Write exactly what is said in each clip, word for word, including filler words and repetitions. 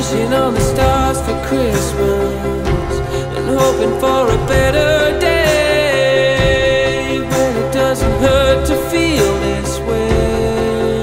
wishing on the stars for Christmas and hoping for a better day when it doesn't hurt to feel this way.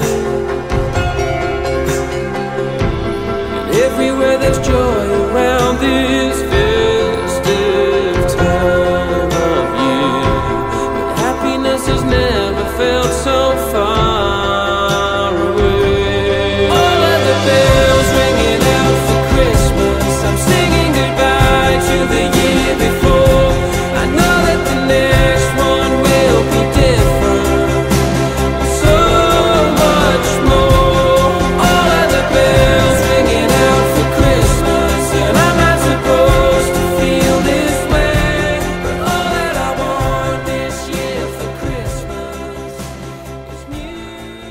And everywhere there's joy around this festive time of year, but happiness has never felt so far away. All of the bells ringing out for Christmas, I'm singing goodbye to the year before. I know that the next one will be different, so much more. All of the bells ringing out for Christmas, and I'm not supposed to feel this way, but all that I want this year for Christmas is new.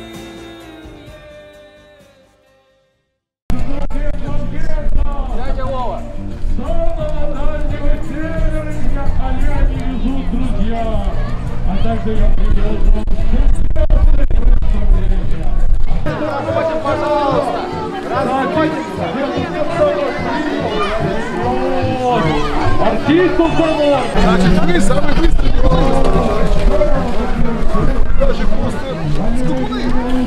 Дядя Вова. Они везут друзья, а также я привез Распорядитесь, пожалуйста. артистов завод. Значит, вы самый быстрый. Даже просто скупны.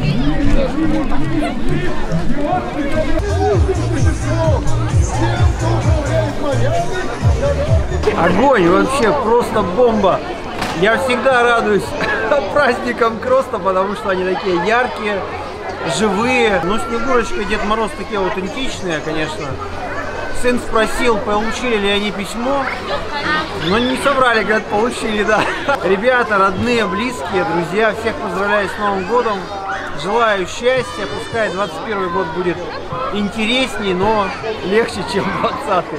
Огонь, вообще просто бомба. Я всегда радуюсь праздникам Кроста, потому что они такие яркие, живые. Ну, Снегурочка и Дед Мороз такие аутентичные, конечно. Сын спросил, получили ли они письмо, но не собрали, говорят, получили, да. Ребята, родные, близкие, друзья, всех поздравляю с Новым годом. Желаю счастья, пускай двадцать первый год будет интересней, но легче, чем двадцатый.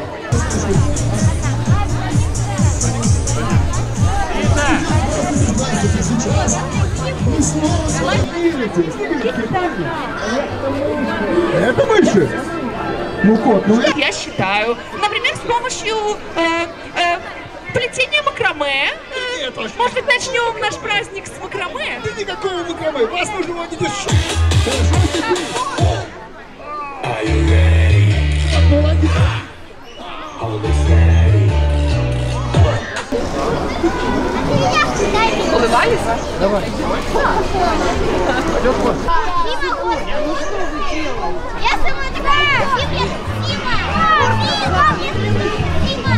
Это выше. Ну, кот, ну... Я считаю, например, с помощью э, э, плетения макраме. Э, может быть, начнем наш праздник с макраме? Да никакого макраме, вас нужно водить из ш... Улыбались? Давай. Пойдет вот. Я сама такая! Дима! Дима! Дима!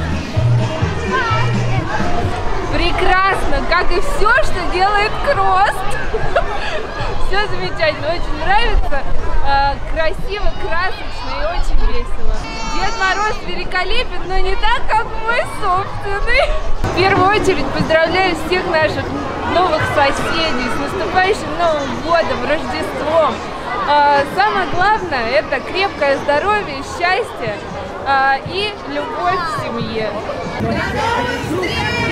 Прекрасно, как и все, что делает Крост. Все замечательно, очень нравится. Красиво, красочно и очень весело. Дед Мороз великолепен, но не так, как мой собственный. В первую очередь поздравляю всех наших новых соседей с наступающим Новым годом, Рождеством. Самое главное — это крепкое здоровье, счастье и любовь в семье.